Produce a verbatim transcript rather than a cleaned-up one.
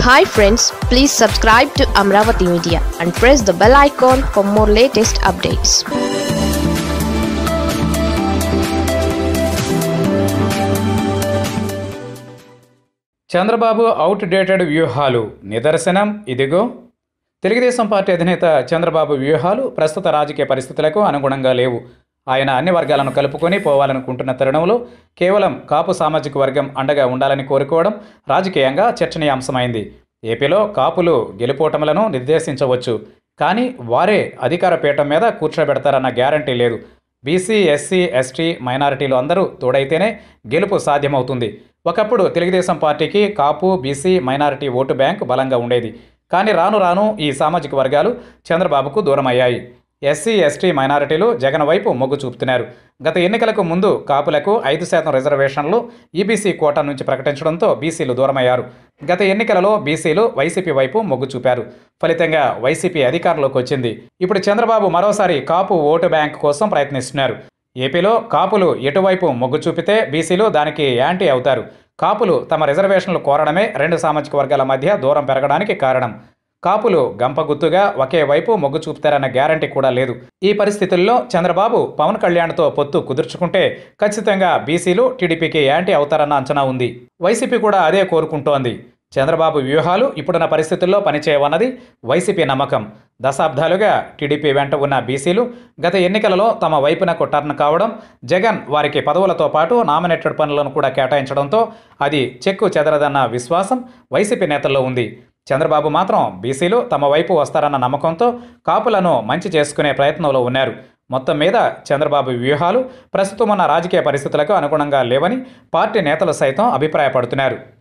Hi friends, please subscribe to Amaravathi Media and press the bell icon for more latest updates. Chandrababu outdated వ్యూహాలు నిదర్శనం ఇదిగో. Telugu Desam party అధినేత చంద్రబాబు వ్యూహాలు ప్రస్తుత రాజకీయ పరిస్థితులకు అనుగుణంగా లేవు. ఆయన అన్ని వర్గాలను కలుపుకొని పోవాలనుకుంటున్న తరుణంలో కేవలం కాపు సామాజిక వర్గం అండగా ఉండాలని కోరుకోవడం రాజకీయంగా చర్చనీయాంశమైంది. ఏపీలో కాపులు గెలుపోటములను నిర్దేశించవచ్చు, కానీ వారే అధికార పీఠం మీద కూర్చోబెడతారన్న గ్యారంటీ లేదు. బీసీ, ఎస్సీ, ఎస్టీ, మైనారిటీలు అందరూ తోడైతేనే గెలుపు సాధ్యమవుతుంది. ఒకప్పుడు తెలుగుదేశం పార్టీకి Kapu, BC, minority vote bank బలంగా ఉండేది. కానీ రాను రాను ఈ సామాజిక వర్గాలు చంద్రబాబుకు దూరమయ్యాయి. ఎస్సీ, ఎస్టీ, మైనారిటీలు జగన్ వైపు మొగ్గు చూపుతున్నారు. గత ఎన్నికలకు ముందు కాపులకు ఐదు శాతం రిజర్వేషన్లు ఈబీసీ కోటా నుంచి ప్రకటించడంతో బీసీలు దూరమయ్యారు. గత ఎన్నికలలో బీసీలు వైసీపీ వైపు మొగ్గు చూపారు. ఫలితంగా వైసీపీ అధికారంలోకి వచ్చింది. ఇప్పుడు చంద్రబాబు మరోసారి కాపు ఓటు బ్యాంక్ కోసం ప్రయత్నిస్తున్నారు. ఏపీలో కాపులు ఎటువైపు మొగ్గు చూపితే బీసీలు దానికి యాంటీ అవుతారు. కాపులు తమ రిజర్వేషన్లు కోరడమే రెండు సామాజిక వర్గాల మధ్య దూరం పెరగడానికి కారణం. కాపులు గంపగుత్తుగా ఒకే వైపు మొగ్గు చూపుతారన్న గ్యారంటీ కూడా లేదు. ఈ పరిస్థితుల్లో చంద్రబాబు పవన్ కళ్యాణ్తో పొత్తు కుదుర్చుకుంటే ఖచ్చితంగా బీసీలు టీడీపీకి యాంటీ అవుతారన్న అంచనా ఉంది. వైసీపీ కూడా అదే కోరుకుంటోంది. చంద్రబాబు వ్యూహాలు ఇప్పుడున్న పరిస్థితుల్లో పనిచేయవన్నది వైసీపీ నమ్మకం. దశాబ్దాలుగా టీడీపీ వెంట ఉన్న బీసీలు గత ఎన్నికలలో తమ వైపునకు టర్న్ కావడం, జగన్ వారికి పదవులతో పాటు నామినేటెడ్ పనులను కూడా కేటాయించడంతో అది చెక్కు చెదరదన్న విశ్వాసం వైసీపీ నేతల్లో ఉంది. చంద్రబాబు మాత్రం బీసీలు తమ వైపు వస్తారన్న నమ్మకంతో కాపులను మంచి చేసుకునే ప్రయత్నంలో ఉన్నారు. మొత్తం మీద చంద్రబాబు వ్యూహాలు ప్రస్తుతం ఉన్న రాజకీయ పరిస్థితులకు అనుగుణంగా లేవని పార్టీ నేతలు సైతం అభిప్రాయపడుతున్నారు.